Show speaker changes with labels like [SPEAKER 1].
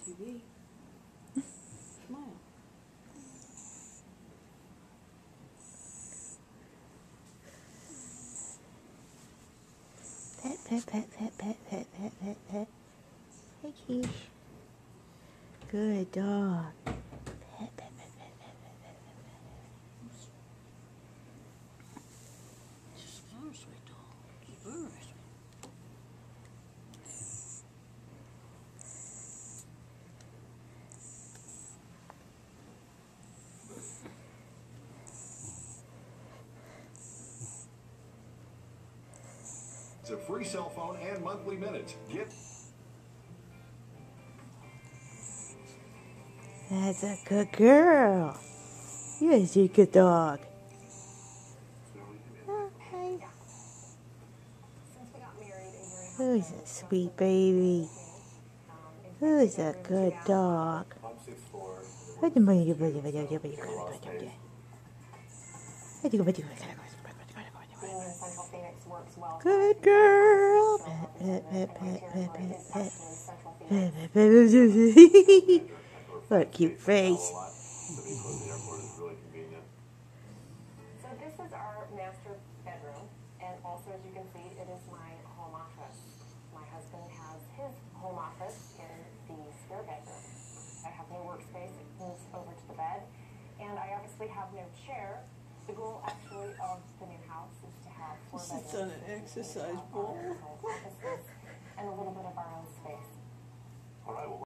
[SPEAKER 1] TV. Smile.
[SPEAKER 2] Pet, pet, pet, pet, pet, pet, pet, pet, pet. Hey, Keish. Good dog. Pet, pet, pet, pet, pet, pet, pet, pet.
[SPEAKER 1] Just very sweet dog. Just very sweet.
[SPEAKER 3] It's a free cell phone and monthly minutes. Get.
[SPEAKER 2] That's a good girl. You're a good dog. Oh, hi. Who's a sweet baby? Who's a good dog? Good girl. Pet, pet, pet, pet, pet, pet, pet. What a cute face.
[SPEAKER 4] So this is our master bedroom, and also, as you can see, it is my home office. My husband has his home office in the spare bedroom. I have no workspace, it moves over to the bed, and I obviously have no chair. The goal, actually, of the new house is to have 4 bedrooms.
[SPEAKER 1] It's on an exercise ball.
[SPEAKER 4] And a little bit of our own space.
[SPEAKER 3] All right, well.